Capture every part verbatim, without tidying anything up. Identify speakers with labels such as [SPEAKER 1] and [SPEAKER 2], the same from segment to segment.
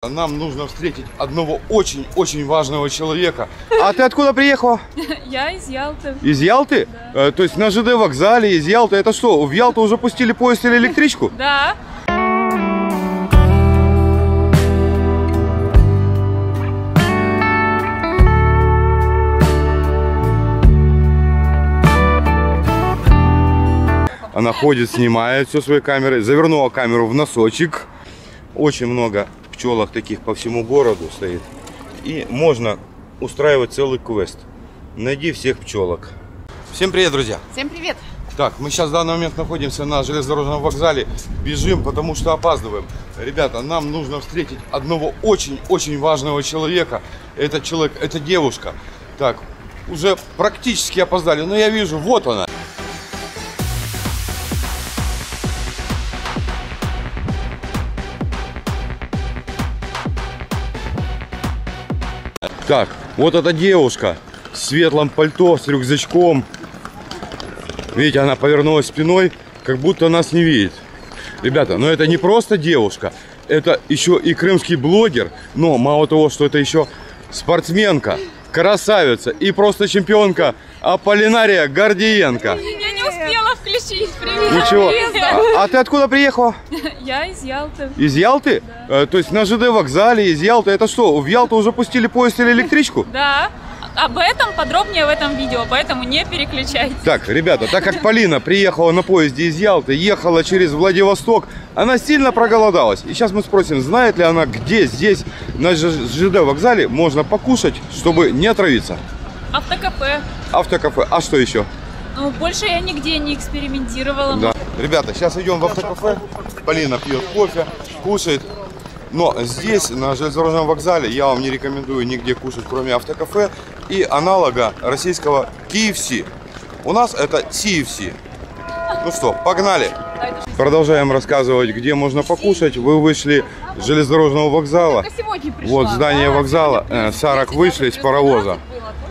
[SPEAKER 1] Ребята, нам нужно встретить одного очень-очень важного человека. А ты откуда приехала?
[SPEAKER 2] Я из Ялты.
[SPEAKER 1] Из Ялты?
[SPEAKER 2] Да.
[SPEAKER 1] Э, то есть на ЖД вокзале из Ялты. Это что, в Ялту уже пустили поезд или электричку?
[SPEAKER 2] Да.
[SPEAKER 1] Она ходит, снимает все своей камерой. Завернула камеру в носочек. Очень много пчелок таких по всему городу стоит. И можно устраивать целый квест. Найди всех пчелок. Всем привет, друзья!
[SPEAKER 2] Всем привет!
[SPEAKER 1] Так, мы сейчас в данный момент находимся на железнодорожном вокзале. Бежим, потому что опаздываем. Ребята, нам нужно встретить одного очень-очень важного человека. Этот человек, это девушка. Так, уже практически опоздали, но я вижу, вот она. Так, вот эта девушка в светлом пальто с рюкзачком. Видите, она повернулась спиной, как будто нас не видит. Ребята, но это не просто девушка, это еще и крымский блогер. Но мало того, что это еще спортсменка, красавица и просто чемпионка Аполлинария Гордиенко.
[SPEAKER 2] Я не успела включить. Привет.
[SPEAKER 1] Ничего. А, а ты откуда приехала?
[SPEAKER 2] Я из Ялты.
[SPEAKER 1] Из Ялты?
[SPEAKER 2] Да.
[SPEAKER 1] Э, то есть на ЖД вокзале из Ялты. Это что, в Ялту уже пустили поезд или электричку?
[SPEAKER 2] Да. Об этом подробнее в этом видео, поэтому не переключайтесь.
[SPEAKER 1] Так, ребята, так как Полина приехала на поезде из Ялты, ехала через Владивосток, она сильно проголодалась. И сейчас мы спросим, знает ли она, где здесь на ЖД вокзале можно покушать, чтобы не отравиться.
[SPEAKER 2] Автокафе.
[SPEAKER 1] Автокафе. А что еще?
[SPEAKER 2] Ну, больше я нигде не экспериментировала.
[SPEAKER 1] Да. Ребята, сейчас идем в автокафе. Полина пьет кофе, кушает. Но здесь, на железнодорожном вокзале, я вам не рекомендую нигде кушать, кроме автокафе и аналога российского кей эф си. У нас это си эф си. Ну что, погнали! Продолжаем рассказывать, где можно покушать. Вы вышли с железнодорожного вокзала. Вот здание вокзала. Сарок вышли с паровоза.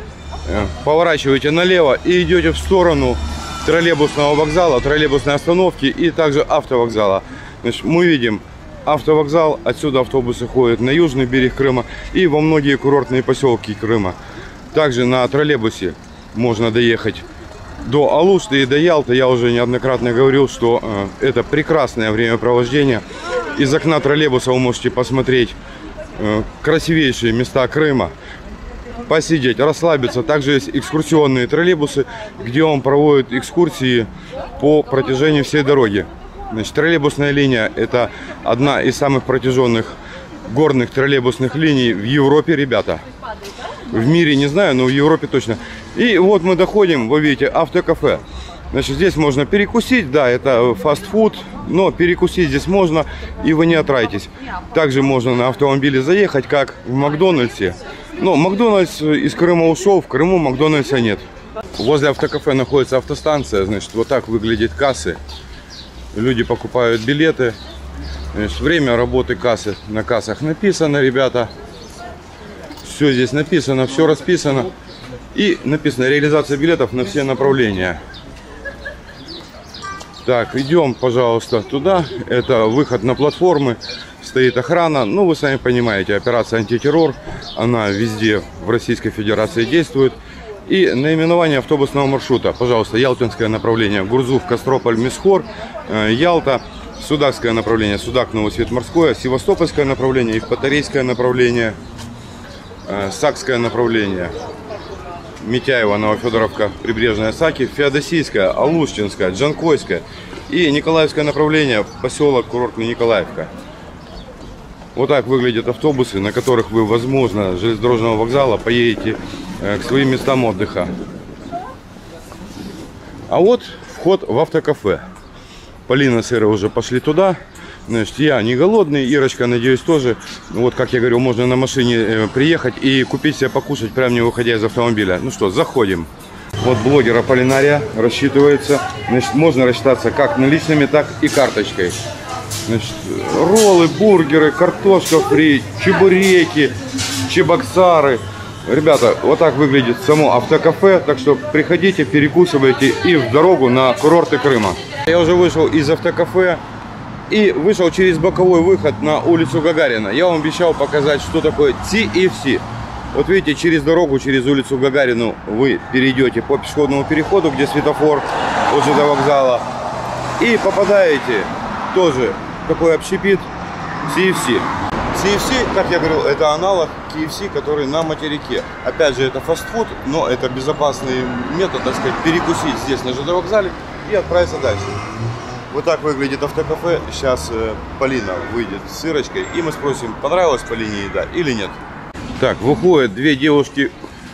[SPEAKER 1] Поворачиваете налево и идете в сторону троллейбусного вокзала, троллейбусной остановки и также автовокзала. Значит, мы видим автовокзал, отсюда автобусы ходят на южный берег Крыма и во многие курортные поселки Крыма. Также на троллейбусе можно доехать до Алушты и до Ялты. Я уже неоднократно говорил, что э, это прекрасное времяпровождение. Из окна троллейбуса вы можете посмотреть э, красивейшие места Крыма, посидеть, расслабиться. Также есть экскурсионные троллейбусы, где он проводит экскурсии по протяжению всей дороги. Значит, троллейбусная линия – это одна из самых протяженных горных троллейбусных линий в Европе, ребята. В мире не знаю, но в Европе точно. И вот мы доходим, вы видите, автокафе. Значит, здесь можно перекусить, да, это фастфуд, но перекусить здесь можно, и вы не отравитесь. Также можно на автомобиле заехать, как в Макдональдсе. Но Макдональдс из Крыма ушел, в Крыму Макдональдса нет. Возле автокафе находится автостанция, значит, вот так выглядят кассы. Люди покупают билеты. Значит, время работы кассы на кассах написано, ребята. Все здесь написано, все расписано. И написано реализация билетов на все направления. Так, идем, пожалуйста, туда. Это выход на платформы. Стоит охрана. Ну, вы сами понимаете, операция антитеррор. Она везде в Российской Федерации действует. И наименование автобусного маршрута. Пожалуйста, ялтинское направление. Гурзуф, Кострополь, Мисхор, Ялта. Судакское направление. Судак, Новосвет, Морское. Севастопольское направление. Евпаторийское направление. Сакское направление. Митяева, Новофедоровка, Прибрежная Саки. Феодосийское, Алушчинское, Джанкойское. И Николаевское направление. Поселок курортный Николаевка. Вот так выглядят автобусы, на которых вы, возможно, с железнодорожного вокзала поедете к своим местам отдыха. А вот вход в автокафе. Полина с Ирой уже пошли туда. Значит, я не голодный, Ирочка, надеюсь, тоже. Вот, как я говорю, можно на машине приехать и купить себе покушать, прямо не выходя из автомобиля. Ну что, заходим. Вот блогер Аполлинария рассчитывается. Значит, можно рассчитаться как наличными, так и карточкой. Значит, роллы, бургеры, картошка фри, чебуреки, чебоксары. Ребята, вот так выглядит само автокафе. Так что приходите, перекусывайте и в дорогу на курорты Крыма. Я уже вышел из автокафе. и вышел через боковой выход на улицу Гагарина. Я вам обещал показать, что такое ти эф си. Вот видите, через дорогу, через улицу Гагарину вы перейдете по пешеходному переходу, где светофор от ЖД вокзала, и попадаете тоже в такой общепит ти эф си. ти эф си, как я говорил, это аналог кей эф си, который на материке. Опять же, это фастфуд, но это безопасный метод, так сказать, перекусить здесь на ЖД вокзале и отправиться дальше. Вот так выглядит автокафе. Сейчас э, Полина выйдет с Ирочкой, и мы спросим, понравилась Полине еда или нет. Так, выходят две девушки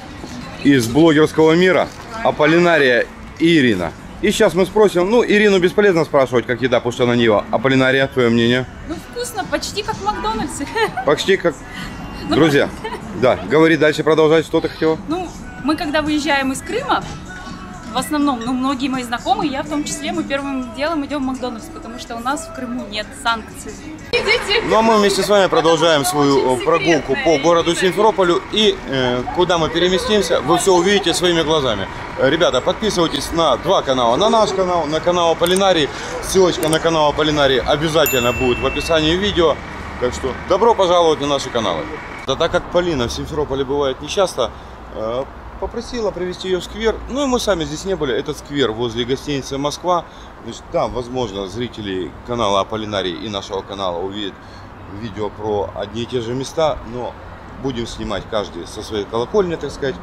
[SPEAKER 1] из блогерского мира, Аполлинария и Ирина. И сейчас мы спросим, ну, Ирину бесполезно спрашивать, как еда, потому что она не ела. Аполлинария, твое мнение?
[SPEAKER 2] Ну, вкусно, почти как в Макдональдсе.
[SPEAKER 1] Почти как...
[SPEAKER 2] Ну,
[SPEAKER 1] Друзья, да, говори дальше, продолжать, что ты хотела?
[SPEAKER 2] Ну, мы когда выезжаем из Крыма, в основном, ну, многие мои знакомые, я в том числе, мы первым делом идем в Макдональдс, потому что у нас в Крыму нет санкций. Идите.
[SPEAKER 1] Ну, а мы вместе с вами продолжаем свою прогулку по городу Симферополю. И э, куда мы переместимся, вы все увидите своими глазами. Ребята, подписывайтесь на два канала. На наш канал, на канал Аполлинарии. Ссылочка на канал Аполлинарии обязательно будет в описании видео. Так что добро пожаловать на наши каналы. Да, так как Полина в Симферополе бывает нечасто, э, попросила привезти ее в сквер. Ну и мы сами здесь не были. Этот сквер возле гостиницы «Москва». Значит, там, возможно, зрители канала Аполлинарии и нашего канала увидят видео про одни и те же места. Но будем снимать каждый со своей колокольни, так сказать.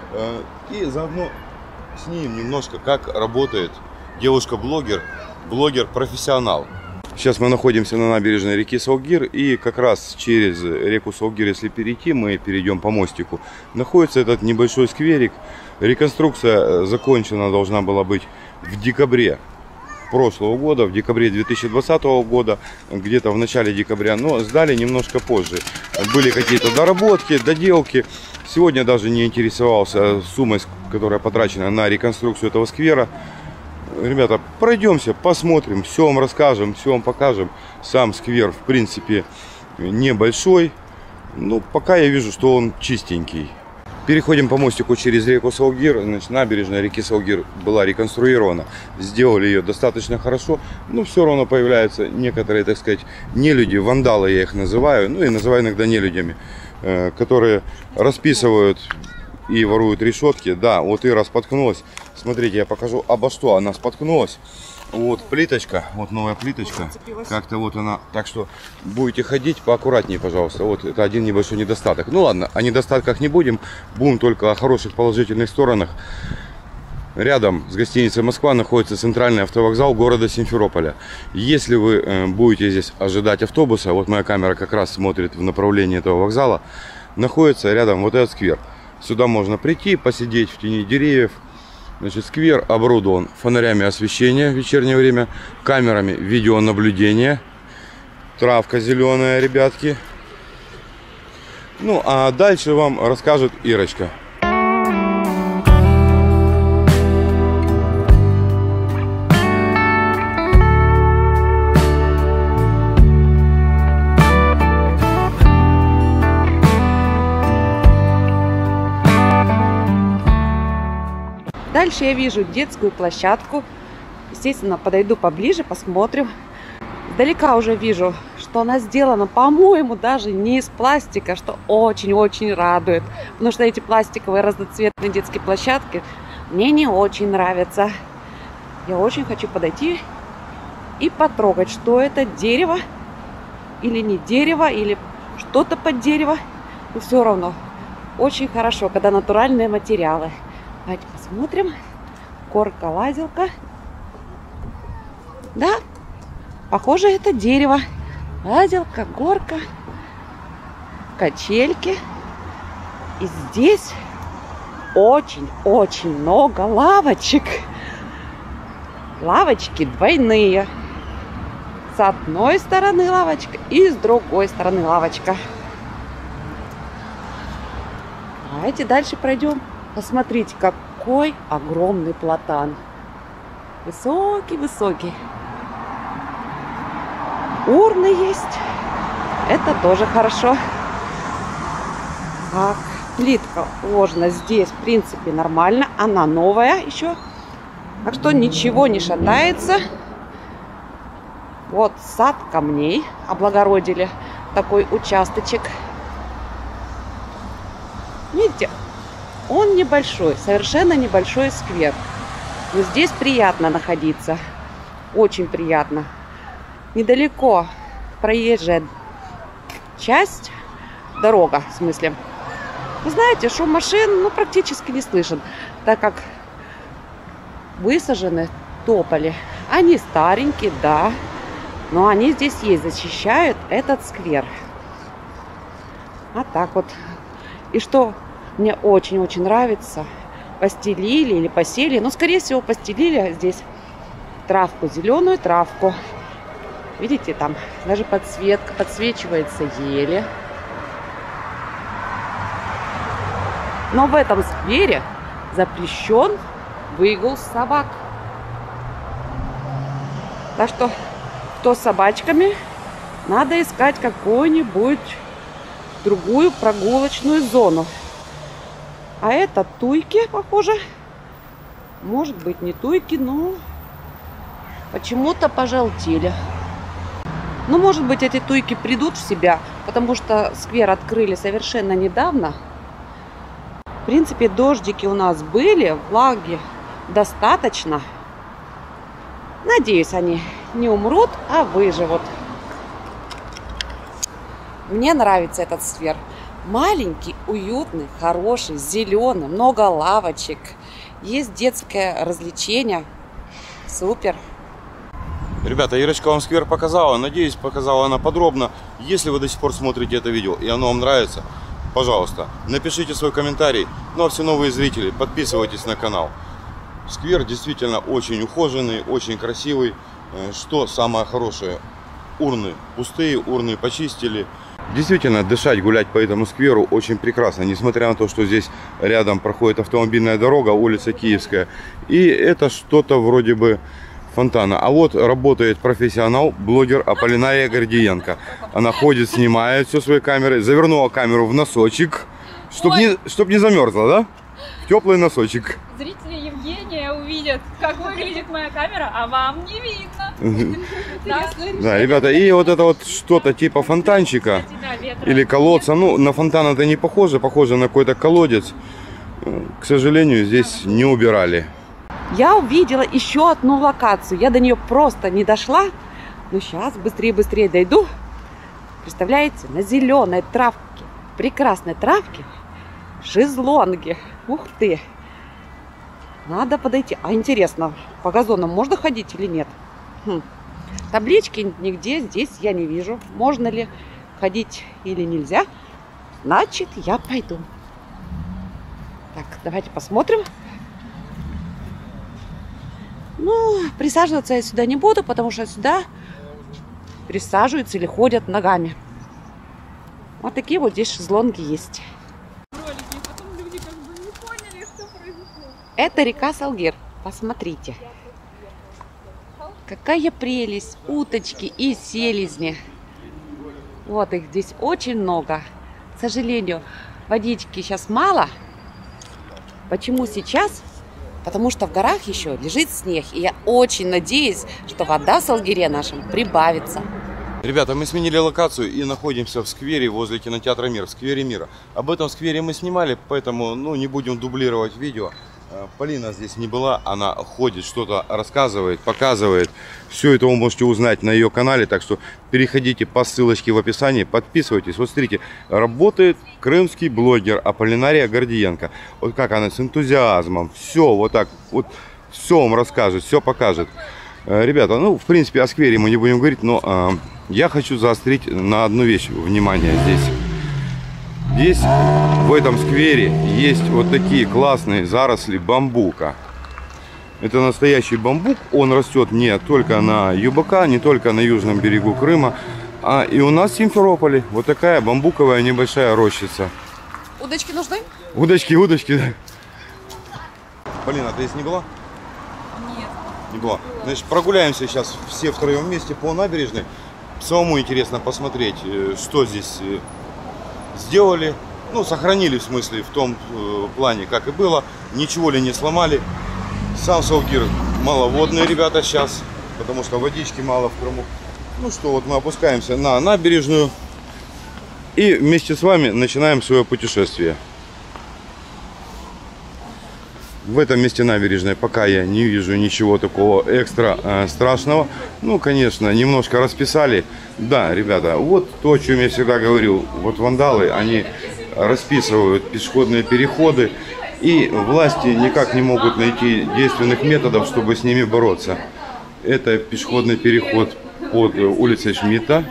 [SPEAKER 1] И заодно снимем немножко, как работает девушка-блогер, блогер-профессионал. Сейчас мы находимся на набережной реки Салгир, и как раз через реку Салгир, если перейти, мы перейдем по мостику. Находится этот небольшой скверик. Реконструкция закончена должна была быть в декабре прошлого года, в декабре две тысячи двадцатого года, где-то в начале декабря, но сдали немножко позже. Были какие-то доработки, доделки. Сегодня даже не интересовался суммой, которая потрачена на реконструкцию этого сквера. Ребята, пройдемся, посмотрим, все вам расскажем, все вам покажем. Сам сквер, в принципе, небольшой. Ну, пока я вижу, что он чистенький. Переходим по мостику через реку Салгир. Значит, набережная реки Салгир была реконструирована. Сделали ее достаточно хорошо. Но все равно появляются некоторые, так сказать, нелюди, вандалы я их называю. Ну и называю иногда нелюдями, которые расписывают и воруют решетки. Да, вот Ира споткнулась. Смотрите, я покажу, обо что она споткнулась. Вот плиточка, вот новая плиточка. Как-то вот она. Так что будете ходить поаккуратнее, пожалуйста. Вот это один небольшой недостаток. Ну ладно, о недостатках не будем. Будем только о хороших положительных сторонах. Рядом с гостиницей «Москва» находится центральный автовокзал города Симферополя. Если вы э, будете здесь ожидать автобуса, вот моя камера как раз смотрит в направлении этого вокзала, находится рядом вот этот сквер. Сюда можно прийти, посидеть в тени деревьев. Значит, сквер оборудован фонарями освещения в вечернее время, камерами видеонаблюдения. Травка зеленая, ребятки. Ну, а дальше вам расскажет Ирочка.
[SPEAKER 3] Дальше я вижу детскую площадку. Естественно, подойду поближе, посмотрим. Издалека уже вижу, что она сделана, по-моему, даже не из пластика, что очень-очень радует. Потому что эти пластиковые разноцветные детские площадки мне не очень нравятся. Я очень хочу подойти и потрогать, что это, дерево или не дерево, или что-то под дерево. Но все равно очень хорошо, когда натуральные материалы. Давайте посмотрим. Горка, лазилка. Да, похоже, это дерево. Лазилка, горка, качельки. И здесь очень-очень много лавочек. Лавочки двойные. С одной стороны лавочка и с другой стороны лавочка. Давайте дальше пройдем. Посмотрите, какой огромный платан. Высокий-высокий. Урны есть. Это тоже хорошо. Так, плитка уложена здесь, в принципе, нормально. Она новая еще. Так что ничего не шатается. Вот сад камней облагородили. Такой участочек. Видите, он небольшой, совершенно небольшой сквер. Но здесь приятно находиться. Очень приятно. Недалеко проезжая часть, дорога в смысле. Вы знаете, шум машин ну, практически не слышен, так как высажены тополи. Они старенькие, да, но они здесь есть, защищают этот сквер. А так вот. И что мне очень-очень нравится, постелили или посели, ну, скорее всего, постелили здесь травку, зеленую травку. Видите, там даже подсветка, подсвечивается ели. Но в этом сквере запрещен выгул собак. Так что, кто с собачками, надо искать какую-нибудь другую прогулочную зону. А это туйки, похоже. Может быть, не туйки, но почему-то пожелтели. Ну, может быть, эти туйки придут в себя, потому что сквер открыли совершенно недавно. В принципе, дождики у нас были, влаги достаточно. Надеюсь, они не умрут, а выживут. Мне нравится этот сквер. Маленький, уютный, хороший, зеленый, много лавочек. Есть детское развлечение. Супер.
[SPEAKER 1] Ребята, Ирочка вам сквер показала. Надеюсь, показала она подробно. Если вы до сих пор смотрите это видео и оно вам нравится, пожалуйста, напишите свой комментарий. Ну а все новые зрители, подписывайтесь на канал. Сквер действительно очень ухоженный, очень красивый. Что самое хорошее? Урны пустые, урны почистили. Действительно, дышать, гулять по этому скверу очень прекрасно. Несмотря на то, что здесь рядом проходит автомобильная дорога, улица Киевская. И это что-то вроде бы фонтана. А вот работает профессионал, блогер Аполлинария Гордиенко. Она ходит, снимает все своей камерой. Завернула камеру в носочек, чтобы не, чтоб не замерзла, да? В теплый носочек.
[SPEAKER 2] Зрители Евгения увидят, как выглядит моя камера, а вам не видно.
[SPEAKER 1] Да, ребята, и вот это вот что-то типа фонтанчика или колодца. Ну, на фонтан это не похоже, похоже на какой-то колодец. К сожалению, здесь не убирали.
[SPEAKER 3] Я увидела еще одну локацию. Я до нее просто не дошла. Но сейчас быстрее-быстрее дойду. Представляете, на зеленой травке, прекрасной травке, шезлонги. Ух ты! Надо подойти. А интересно, по газонам можно ходить или нет? Хм. Таблички нигде здесь я не вижу. Можно ли ходить или нельзя? Значит, я пойду. Так, давайте посмотрим. Ну, присаживаться я сюда не буду, потому что сюда присаживаются или ходят ногами. Вот такие вот здесь шезлонги есть. Это река Салгир. Посмотрите. Какая прелесть. Уточки и селезни. Вот их здесь очень много. К сожалению, водички сейчас мало. Почему сейчас? Потому что в горах еще лежит снег. И я очень надеюсь, что вода в Салгире нашем прибавится.
[SPEAKER 1] Ребята, мы сменили локацию и находимся в сквере возле кинотеатра Мир, в сквере Мира. Об этом сквере мы снимали, поэтому ну, не будем дублировать видео. Полина здесь не была, она ходит, что-то рассказывает, показывает. Все это вы можете узнать на ее канале, так что переходите по ссылочке в описании, подписывайтесь. Вот смотрите, работает крымский блогер Аполлинария Гордиенко. Вот как она с энтузиазмом, все вот так, вот все вам расскажет, все покажет. Ребята, ну в принципе о сквере мы не будем говорить, но э, я хочу заострить на одну вещь внимание здесь. Здесь, в этом сквере, есть вот такие классные заросли бамбука. Это настоящий бамбук. Он растет не только на ЮБК, не только на южном берегу Крыма, а и у нас в Симферополе. Вот такая бамбуковая небольшая рощица.
[SPEAKER 3] Удочки нужны?
[SPEAKER 1] Удочки, удочки. Полина, ты здесь не была?
[SPEAKER 2] Нет.
[SPEAKER 1] Не была. Значит, прогуляемся сейчас все втроем вместе по набережной. Самому интересно посмотреть, что здесь сделали, ну, сохранили в смысле, в том э, плане, как и было, ничего ли не сломали. Сам Салгир маловодные ребята сейчас, потому что водички мало в Крыму. Ну что, вот мы опускаемся на набережную и вместе с вами начинаем свое путешествие. В этом месте набережной пока я не вижу ничего такого экстра э, страшного. Ну, конечно, немножко расписали. Да, ребята, вот то, о чем я всегда говорил. Вот вандалы, они расписывают пешеходные переходы. И власти никак не могут найти действенных методов, чтобы с ними бороться. Это пешеходный переход под улицей Шмидта.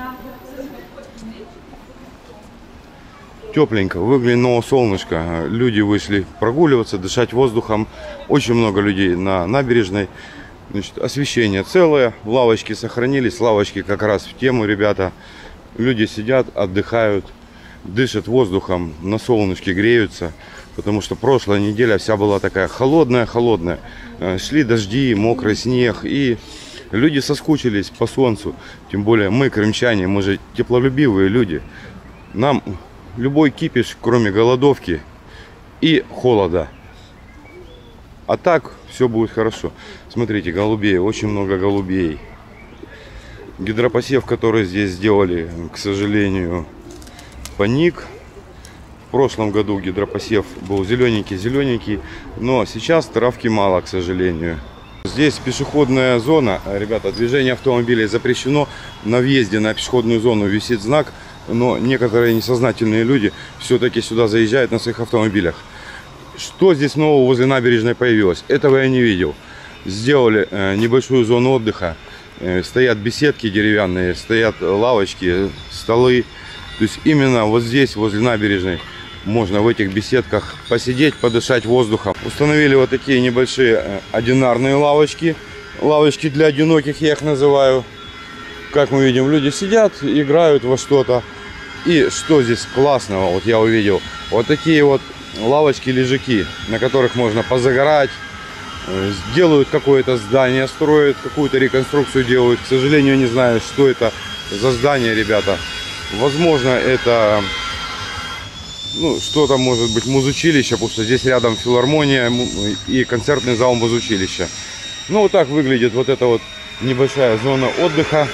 [SPEAKER 1] Тепленько, выглянуло солнышко, люди вышли прогуливаться, дышать воздухом. Очень много людей на набережной. Значит, освещение целое, лавочки сохранились, лавочки как раз в тему, ребята. Люди сидят, отдыхают, дышат воздухом, на солнышке греются. Потому что прошлая неделя вся была такая холодная-холодная. Шли дожди, мокрый снег, и люди соскучились по солнцу. Тем более мы, крымчане, мы же теплолюбивые люди. Нам любой кипиш, кроме голодовки и холода. А так все будет хорошо. Смотрите, голубей, очень много голубей. Гидропосев, который здесь сделали, к сожалению, паник. В прошлом году гидропосев был зелененький-зелененький, но сейчас травки мало, к сожалению. Здесь пешеходная зона, ребята, движение автомобилей запрещено. На въезде на пешеходную зону висит знак. Но некоторые несознательные люди все-таки сюда заезжают на своих автомобилях. Что здесь нового возле набережной появилось? Этого я не видел. Сделали э, небольшую зону отдыха. Э, стоят беседки деревянные, стоят лавочки, столы. То есть именно вот здесь, возле набережной, можно в этих беседках посидеть, подышать воздухом. Установили вот такие небольшие э, одинарные лавочки. Лавочки для одиноких, я их называю. Как мы видим, люди сидят, играют во что-то. И что здесь классного, вот я увидел, вот такие вот лавочки-лежаки, на которых можно позагорать. Делают какое-то здание, строят, какую-то реконструкцию делают. К сожалению, не знаю, что это за здание, ребята. Возможно, это, ну, что-то может быть музучилище, потому что здесь рядом филармония и концертный зал музучилища. Ну, вот так выглядит вот эта вот небольшая зона отдыха.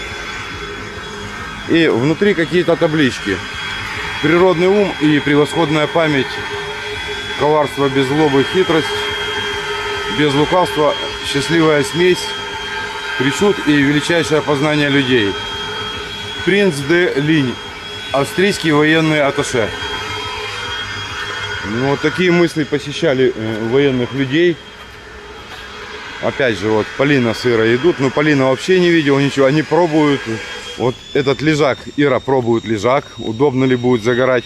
[SPEAKER 1] И внутри какие-то таблички. Природный ум и превосходная память. Коварство без злобы, хитрость. Без лукавства, счастливая смесь. Причуд и величайшее познание людей. Принц де Линь. Австрийский военный атташе. Ну, вот такие мысли посещали э, военных людей. Опять же, вот Полина с Ирой идут. Но Полина вообще не видела ничего. Они пробуют. Вот этот лежак. Ира пробует лежак. Удобно ли будет загорать.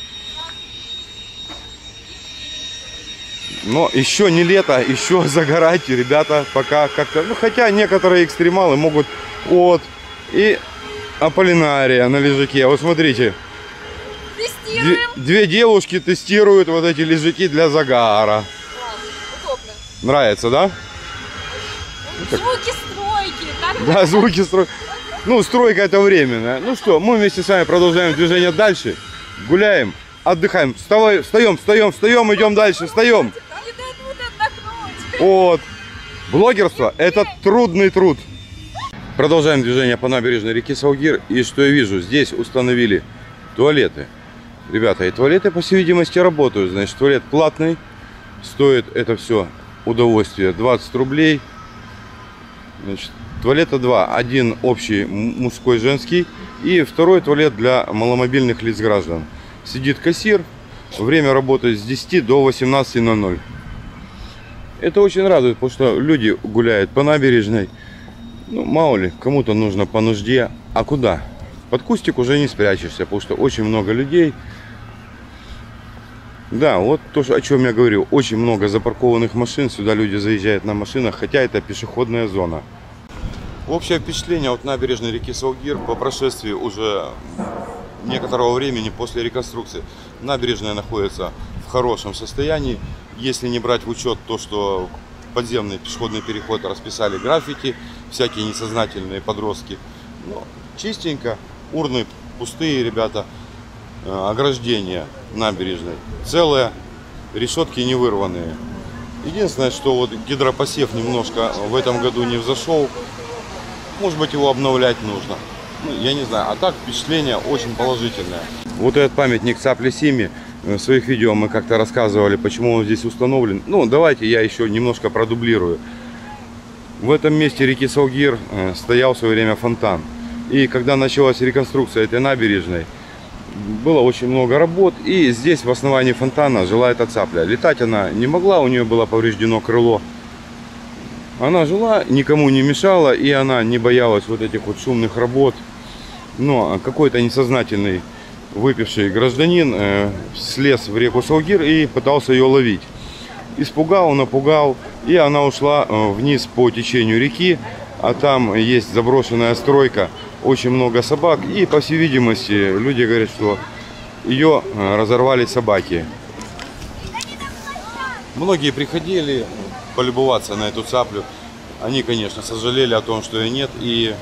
[SPEAKER 1] Но еще не лето. Еще загорать, ребята, пока как-то... Ну, хотя некоторые экстремалы могут... Вот. И Аполлинария на лежаке. Вот смотрите. Две, две девушки тестируют вот эти лежаки для загара.
[SPEAKER 2] Удобно.
[SPEAKER 1] Нравится, да?
[SPEAKER 2] Звуки стройки. Так?
[SPEAKER 1] Да, звуки стройки. Ну, стройка это временная. Ну что, мы вместе с вами продолжаем движение дальше. Гуляем, отдыхаем. Вставай, встаем, встаем, встаем, идем дальше, встаем. Вот. Блогерство это трудный труд. Продолжаем движение по набережной реки Салгир. И что я вижу, здесь установили туалеты. Ребята, и туалеты, по всей видимости, работают. Значит, туалет платный. Стоит это все удовольствие двадцать рублей. Значит, туалета два. Один общий мужской, женский. И второй туалет для маломобильных лиц граждан. Сидит кассир. Время работы с десяти до восемнадцати ноль-ноль. Это очень радует, потому что люди гуляют по набережной. Ну, мало ли, кому-то нужно по нужде. А куда? Под кустик уже не спрячешься, потому что очень много людей. Да, вот то, о чем я говорю. Очень много запаркованных машин. Сюда люди заезжают на машинах, хотя это пешеходная зона. Общее впечатление от набережной реки Салгир по прошествии уже некоторого времени после реконструкции. Набережная находится в хорошем состоянии. Если не брать в учет то, что подземный пешеходный переход расписали граффити, всякие несознательные подростки. Но чистенько, урны пустые, ребята. Ограждение набережной целое, решетки не вырванные. Единственное, что вот гидропосев немножко в этом году не взошел. Может быть, его обновлять нужно. Ну, я не знаю, а так впечатление очень положительное. Вот этот памятник цапле Сими. В своих видео мы как-то рассказывали, почему он здесь установлен. Ну, давайте я еще немножко продублирую. В этом месте реки Салгир стоял в свое время фонтан. И когда началась реконструкция этой набережной, было очень много работ. И здесь в основании фонтана жила эта цапля. Летать она не могла, у нее было повреждено крыло. Она жила, никому не мешала, и она не боялась вот этих вот шумных работ. Но какой-то несознательный выпивший гражданин э, слез в реку Салгир и пытался ее ловить. Испугал, напугал, и она ушла э, вниз по течению реки. А там есть заброшенная стройка, очень много собак. И, по всей видимости, люди говорят, что ее э, разорвали собаки. Многие приходили полюбоваться на эту цаплю. Они, конечно, сожалели о том, что ее нет. И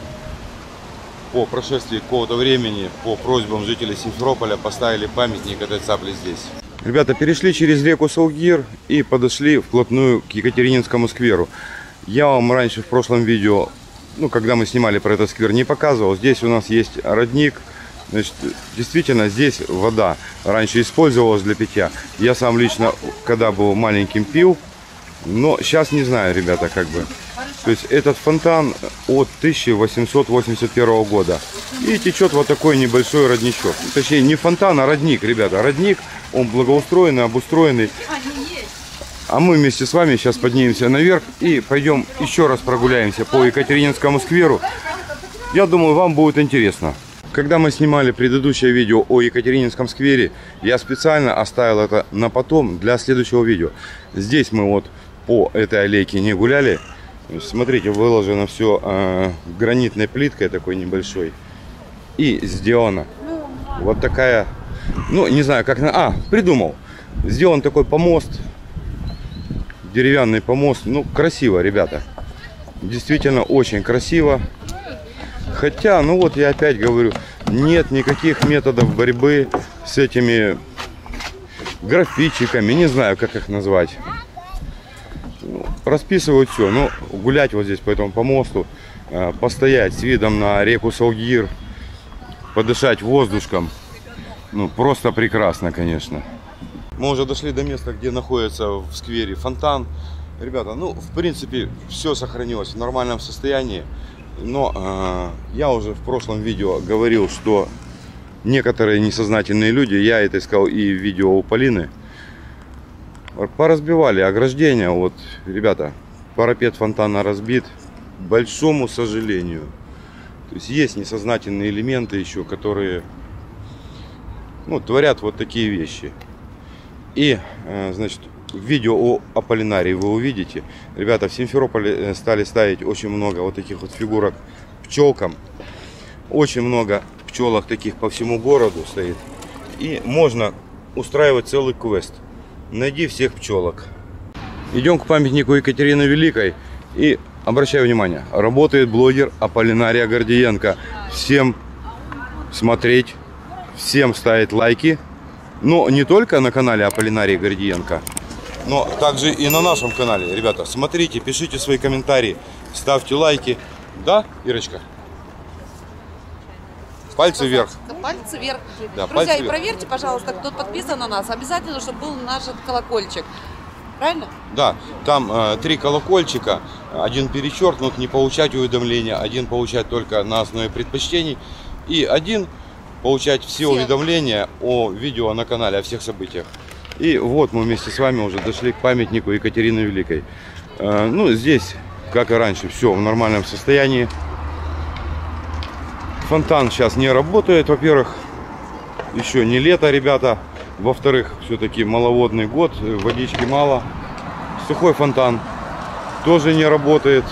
[SPEAKER 1] по прошествии какого-то времени, по просьбам жителей Симферополя, поставили памятник этой цапле здесь. Ребята, перешли через реку Салгир и подошли вплотную к Екатерининскому скверу. Я вам раньше в прошлом видео, ну, когда мы снимали про этот сквер, не показывал. Здесь у нас есть родник. Значит, действительно, здесь вода раньше использовалась для питья. Я сам лично, когда был маленьким, пил. Но сейчас не знаю, ребята, как бы. То есть этот фонтан от тысяча восемьсот восемьдесят первого года. И течет вот такой небольшой родничок. Точнее, не фонтан, а родник, ребята. Родник, он благоустроенный, обустроенный. А мы вместе с вами сейчас поднимемся наверх и пойдем еще раз прогуляемся по Екатерининскому скверу. Я думаю, вам будет интересно. Когда мы снимали предыдущее видео о Екатерининском сквере, я специально оставил это на потом для следующего видео. Здесь мы вот по этой аллейке не гуляли. Смотрите, выложено все э, гранитной плиткой такой небольшой. И сделано вот такая, ну не знаю как, на, а, придумал. Сделан такой помост, деревянный помост. Ну, красиво, ребята. Действительно очень красиво. Хотя, ну вот я опять говорю, нет никаких методов борьбы с этими граффитчиками, не знаю как их назвать. Расписывают все, но гулять вот здесь по этому помосту, постоять с видом на реку Салгир, подышать воздушком, ну просто прекрасно, конечно. Мы уже дошли до места, где находится в сквере фонтан. Ребята, ну в принципе все сохранилось в нормальном состоянии, но э, я уже в прошлом видео говорил, что некоторые несознательные люди, я это искал и в видео у Полины, поразбивали ограждения. Вот, ребята, парапет фонтана разбит, к большому сожалению. То есть есть несознательные элементы еще, которые, ну, творят вот такие вещи. И, значит, в видео о Аполлинарии вы увидите, ребята, в Симферополе стали ставить очень много вот таких вот фигурок пчелкам. Очень много пчелок таких по всему городу стоит. И можно устраивать целый квест. Найди всех пчелок. Идем к памятнику Екатерины Великой. И обращаю внимание, работает блогер Аполлинария Гордиенко. Всем смотреть, всем ставить лайки. Но не только на канале Аполлинарии Гордиенко, но также и на нашем канале. Ребята, смотрите, пишите свои комментарии, ставьте лайки. Да, Ирочка? Пальцы вверх.
[SPEAKER 3] Пальцы вверх.
[SPEAKER 1] Да,
[SPEAKER 3] Друзья,
[SPEAKER 1] пальцы
[SPEAKER 3] и
[SPEAKER 1] вверх.
[SPEAKER 3] проверьте, пожалуйста, кто подписан на нас. Обязательно, чтобы был наш колокольчик. Правильно?
[SPEAKER 1] Да, там э, три колокольчика. Один перечеркнут, не получать уведомления. Один получать только на основе предпочтений. И один получать все, все уведомления о видео на канале, о всех событиях. И вот мы вместе с вами уже дошли к памятнику Екатерины Великой. Э, ну, здесь, как и раньше, все в нормальном состоянии. Фонтан сейчас не работает, во-первых, еще не лето, ребята. Во-вторых, все-таки маловодный год, водички мало. Сухой фонтан тоже не работает.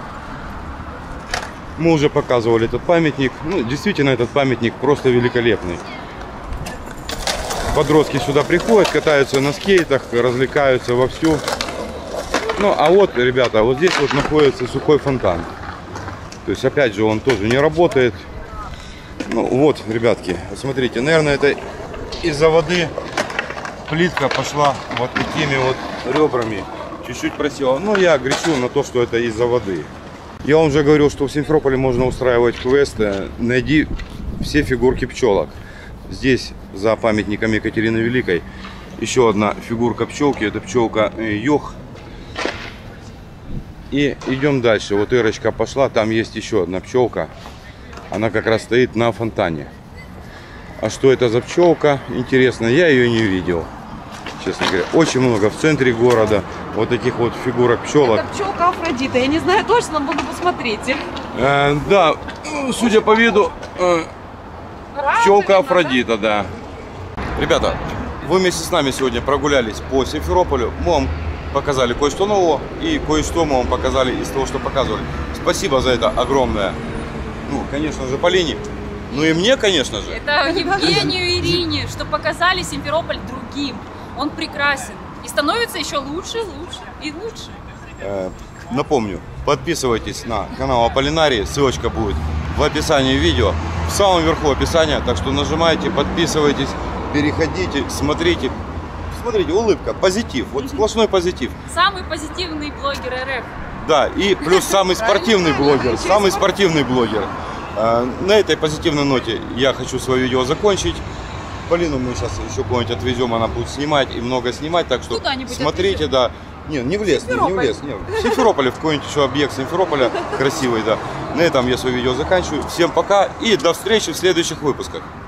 [SPEAKER 1] Мы уже показывали этот памятник. Ну, действительно, этот памятник просто великолепный. Подростки сюда приходят, катаются на скейтах, развлекаются вовсю. Ну, а вот, ребята, вот здесь вот находится сухой фонтан. То есть, опять же, он тоже не работает. Ну вот, ребятки, смотрите, наверное, это из-за воды плитка пошла вот такими вот ребрами, чуть-чуть просела. Но я грешу на то, что это из-за воды. Я вам уже говорил, что в Симферополе можно устраивать квесты. Найди все фигурки пчелок. Здесь за памятником Екатерины Великой еще одна фигурка пчелки. Это пчелка Йох. И идем дальше. Вот Ирочка пошла. Там есть еще одна пчелка. Она как раз стоит на фонтане. А что это за пчелка? Интересно, я ее не видел. Честно говоря, очень много в центре города вот таких вот фигурок пчелок.
[SPEAKER 3] Это пчелка Афродита. Я не знаю точно, буду посмотреть.
[SPEAKER 1] Э, да, судя по виду, э, пчелка Афродита, да. Ребята, вы вместе с нами сегодня прогулялись по Симферополю. Мы вам показали кое-что нового и кое-что мы вам показали из того, что показывали. Спасибо за это огромное. Ну, конечно же, Полине. Ну и мне, конечно же.
[SPEAKER 2] Это Евгению и Ирине, что показали Симферополь другим. Он прекрасен. И становится еще лучше, лучше и лучше.
[SPEAKER 1] Э, напомню, подписывайтесь на канал Аполлинарий. Ссылочка будет в описании видео. В самом верху описания. Так что нажимайте, подписывайтесь, переходите, смотрите. Смотрите, улыбка, позитив. Вот сплошной позитив.
[SPEAKER 2] Самый позитивный блогер РФ.
[SPEAKER 1] Да, и плюс самый спортивный блогер. Самый спортивный блогер. Э, на этой позитивной ноте я хочу свое видео закончить. Полину мы сейчас еще куда-нибудь отвезем, она будет снимать и много снимать, так что смотрите, отвезем. Да. Не, не в лес, не, не в лес, не. В Симферополе, в какой-нибудь еще объект Симферополя красивый, да. На этом я свое видео заканчиваю. Всем пока и до встречи в следующих выпусках.